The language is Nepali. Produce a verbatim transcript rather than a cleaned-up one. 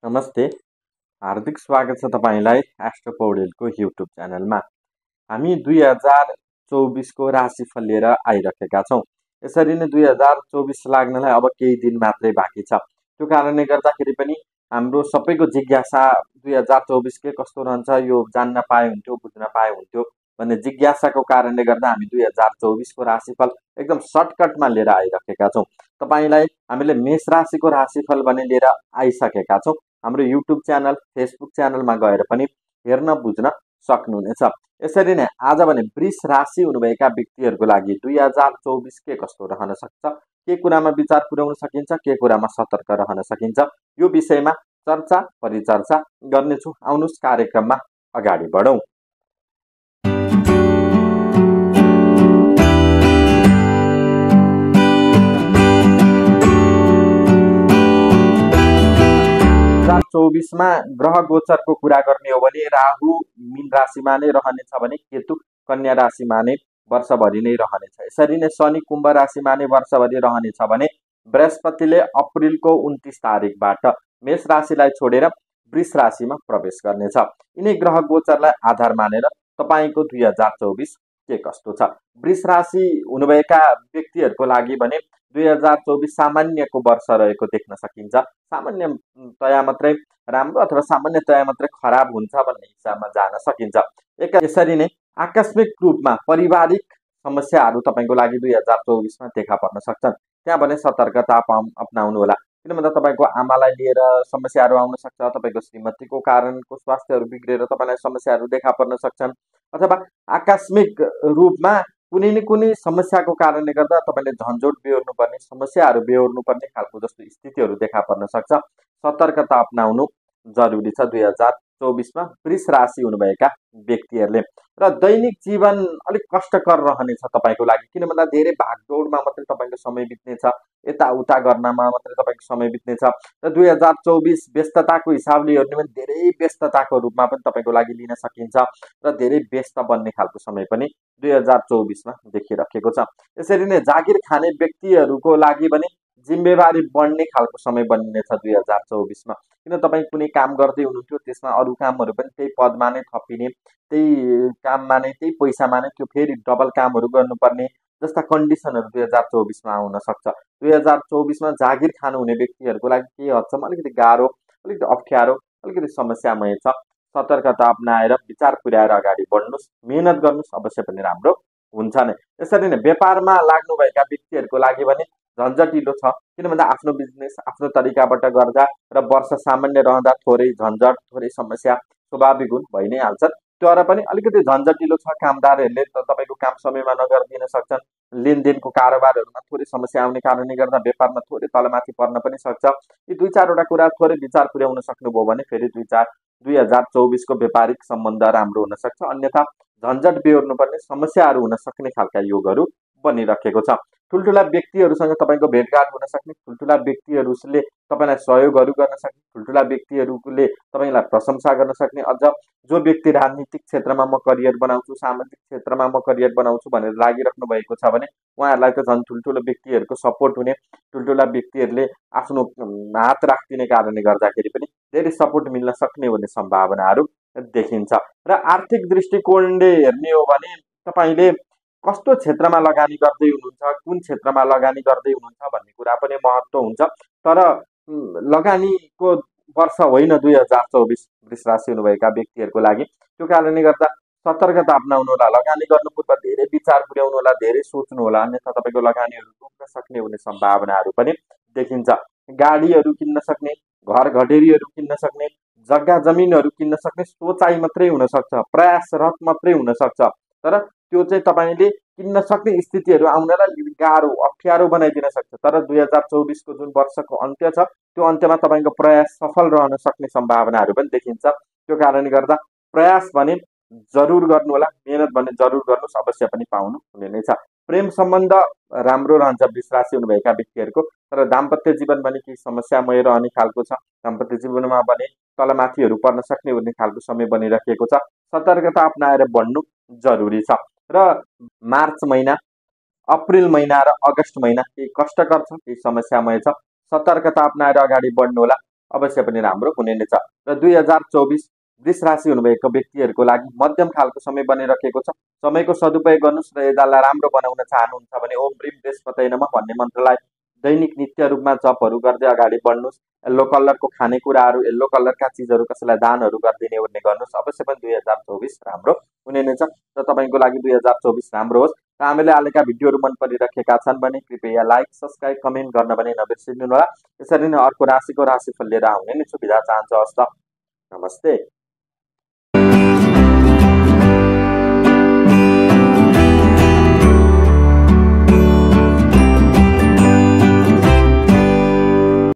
नमस्ते, हार्दिक स्वागत छ तपाईलाई एस्ट्रो पौडेलको युट्युब च्यानलमा। हामी दुई हजार चौबिसको राशिफल लिएर आइरहेका छौँ। यसरी नै दुई हजार चौबिस लाग्नलाई अब केही दिन मात्रै बाँकी छ। त्यो कारणले गर्दाखेरि पनि हाम्रो सबैको जिज्ञासा दुई हजार चौबिस के कस्तो रहन्छ यो जान्न पाए हुन्थ्यो, बुझ्न पाए हुन्थ्यो भन्ने जिज्ञासाको कारणले गर्दा हामी दुई हजार चौबिसको राशिफल एकदम सर्टकटमा लिएर आइरहेका छौँ। तपाईलाई हामीले मेष राशिको राशिफल भने लिएर आइसकेका छौँ। हाम्रो युट्युब च्यानल, फेसबुक च्यानलमा गएर पनि हेर्न बुझ्न सक्नुहुनेछ। यसरी नै आज भने वृष राशि हुनुभएका व्यक्तिहरूको लागि दुई हजार चौबिस के कस्तो रहन सक्छ, के कुरामा विचार पुर्याउन सकिन्छ, के कुरामा सतर्क रहन सकिन्छ, यो विषयमा चर्चा परिचर्चा गर्नेछु। आउनुहोस् कार्यक्रममा अगाडि बढौँ। चौबिसमा ग्रह गोचरको कुरा गर्ने हो भने राहु मीन राशिमा नै रहनेछ भने केतु कन्या राशिमा नै वर्षभरि नै रहनेछ। यसरी नै शनि कुम्भ राशिमा नै वर्षभरि रहनेछ भने बृहस्पतिले अप्रिलको उन्तिस तारिकबाट मेष राशिलाई छोडेर वृष राशिमा प्रवेश गर्नेछ। यिनै ग्रह गोचरलाई आधार मानेर तपाईको दुई हजार चौबिस के कस्तो छ। वृष राशि हुनुभएका व्यक्तिहरूको लागि भने दुई हजार चौबिस सामान्यको वर्ष रहेको देख्न सकिन्छ। सामान्यतया मात्रै राम्रो अथवा सामान्यतया मात्रै खराब हुन्छ भन्ने हिसाबमा जान सकिन्छ। एक यसरी नै आकस्मिक रूपमा पारिवारिक समस्याहरू तपाईको लागि दुई हजार चौबिसमा देखा पर्न सक्छन्। त्यहाँ भने सतर्कता अपनाउनु होला। किन भन्दा तपाईको आमालाई लिएर समस्याहरू आउन सक्छ, तपाईको श्रीमतीको कारणको स्वास्थ्यहरू बिग्रेर तपाईलाई समस्याहरू देखा पर्न सक्छन्, अथवा आकस्मिक रूपमा कुनै न कुनै समस्याको कारणले गर्दा तपाईले झन्झट बेहोर्नु पर्ने, समस्याहरू बेहोर्नु पर्ने खालको जस्तो स्थितिहरू देखा पर्न सक्छ। सतर्कता अपनाउनु जरुरी छ दुई हजार चौबिसमा वृष राशि हुनुभएका व्यक्तिहरूले। र दैनिक जीवन अलिक कष्टकर रहनेछ तपाईको लागि। किन भन्दा धेरै भागदौडमा मात्रै तपाईको समय बित्नेछ, यताउता गर्नमा मात्रै तपाईको समय बित्नेछ। र दुई हजार चौबिस व्यस्तताको हिसाबले हेर्ने भने धेरै व्यस्तताको रूपमा पनि तपाईको लागि लिन सकिन्छ र धेरै व्यस्त बन्ने खालको समय पनि दुई हजार चौबिसमा देखिरहेको छ। यसरी नै जागिर खाने व्यक्तिहरूको लागि पनि जिम्मेवारी बढ्ने खालको समय बनिनेछ दुई हजार चौबिसमा। किन तपाईँ कुनै काम गर्दै हुनुहुन्थ्यो, त्यसमा अरू कामहरू पनि त्यही पदमा नै थपिने, त्यही काममा नै त्यही पैसामा नै त्यो फेरि डबल कामहरू गर्नुपर्ने जस्ता कन्डिसनहरू दुई हजार चौबिसमा आउन सक्छ। दुई हजार चौबिसमा जागिर खानुहुने व्यक्तिहरूको लागि केही हदसम्म अलिकति गाह्रो, अलिकति अप्ठ्यारो, अलिकति समस्यामय छ। सतर्कता अपनाएर विचार पुर्याएर अगाडि बढ्नुहोस्, मेहनत गर्नुहोस्, अवश्य पनि राम्रो हुन्छ नै। यसरी नै व्यापारमा लाग्नुभएका व्यक्तिहरूको लागि भने झन्झटिलो छ। किन भन्दा आफ्नो बिजनेस आफ्नो तरिकाबाट गर्दा र वर्ष सामान्य रहँदा थोरै झन्झट, थोरै समस्या स्वाभाविक हुन्, भइ नै हाल्छन्। तर पनि अलिकति झन्झटिलो छ। कामदारहरूले त तपाईको काम समयमा नगरिदिन सक्छन्। लेनदेनको कारोबारहरूमा थोरै समस्या आउने कारणले गर्दा व्यापारमा थोरै तलमाथि पर्न पनि सक्छ। यी दुई चारवटा कुरा थोरै विचार पुर्याउन सक्नुभयो भने फेरि दुई चार दुई हजार चौबिसको व्यापारिक सम्बन्ध राम्रो हुन सक्छ। अन्यथा झन्झट बेहोर्नु पर्ने, समस्याहरू हुन सक्ने खालका योगहरू बनिरहेको छ। ठुल्ठुला व्यक्तिहरूसँग तपाईको भेटघाट हुन सक्ने, ठुल्ठुला व्यक्तिहरूले तपाईलाई सहयोगहरू गर्न सक्ने, ठुल्ठुला व्यक्तिहरूले तपाईलाई प्रशंसा गर्न सक्ने, अझ जो व्यक्ति राजनीतिक क्षेत्रमा म करियर बनाउँछु, सामाजिक क्षेत्रमा म करियर बनाउँछु भनेर लागिराख्नु भएको छ भने उहाँहरूलाई त झन् ठुल्ठुलो व्यक्तिहरूको सपोर्ट हुने, ठुल्ठुला व्यक्तिहरूले आफ्नो हात राखिदिने कारणले गर्दाखेरि पनि धेरै सपोर्ट मिल्न सक्ने भन्ने सम्भावनाहरू देखिन्छ। र आर्थिक दृष्टिकोणले हेर्ने हो भने तपाईले कस्तो क्षेत्रमा लगानी गर्दै हुनुहुन्छ, कुन क्षेत्रमा लगानी गर्दै हुनुहुन्छ भन्ने कुरा पनि महत्त्व हुन्छ। तर लगानीको वर्ष होइन दुई हजार चौबिस वृष राशि हुनुभएका व्यक्तिहरूको लागि। त्यो कारणले गर्दा सतर्कता अपनाउनु होला। लगानी गर्नु पूर्व धेरै विचार पुर्याउनु होला, धेरै सोच्नु होला, अन्यथा तपाईको लगानीहरू डुब्न सक्ने हुने सम्भावनाहरू पनि देखिन्छ। गाडीहरू किन्न सक्ने, घर घडेरीहरू किन्न सक्ने, जग्गा जमिनहरू किन्न सक्ने सोचाइ मात्रै हुन सक्छ, प्रयासरत मात्रै हुन सक्छ। तर त्यो चाहिँ तपाईले किन्न सक्ने स्थितिहरू आउनलाई गाह्रो, अप्ठ्यारो बनाइदिन सक्छ। तर दुई हजार चौबिसको जुन वर्षको अन्त्य छ त्यो अन्त्यमा तपाईको प्रयास सफल रहन सक्ने सम्भावनाहरू पनि देखिन्छ। त्यो कारणले गर्दा प्रयास भने जरुर गर्नु होला, मेहनत भने जरुर गर्नुहोस्, अवश्य पनि पाउनु हुने नै छ। प्रेम सम्बन्ध राम्रो रहन्छ वृष राशि हुनुभएका व्यक्तिहरूको। तर दाम्पत्य जीवन भने केही समस्यामय रहने खालको छ। दाम्पत्य जीवनमा भने तलमाथिहरू पर्न सक्ने हुने खालको समय बनिरहेको छ। सतर्कता अपनाएर बढ्नु जरुरी छ। र मार्च महिना, अप्रिल महिना र अगस्त महिना केही कष्टकर छ, केही समस्यामय छ। सतर्कता अपनाएर अगाडि बढ्नु होला। अवश्य पनि राम्रो हुने नै छ। र दुई हजार चौबिस वृष राशि हुनुभएको व्यक्तिहरूको लागि मध्यम खालको समय बनिरहेको छ। समयको सदुपयोग गर्नुहोस् र यसलाई राम्रो बनाउन चाहनुहुन्छ भने ओम ब्रीम बृहस्पतये नमः भन्ने मन्त्रलाई दैनिक नित्य रूपमा जपहरू गर्दै अगाडि बढ्नुहोस्। येल्लो कलरको खानेकुराहरू, येल्लो कलरका चिजहरू कसैलाई दानहरू गरिदिने ओर्ने गर्नुहोस्। अवश्य पनि दुई हजार चौबिस राम्रो हुने नै छ र तपाईँको लागि दुई हजार चौबिस राम्रो होस्। र हामीले हालेका भिडियोहरू मन परिरहेका छन् भने कृपया लाइक, सब्सक्राइब, कमेन्ट गर्न पनि नबिर्सिनुहोला। यसरी नै अर्को राशिको राशिफल लिएर आउने नै छु। बिदा चाहन्छु। हस्त नमस्ते।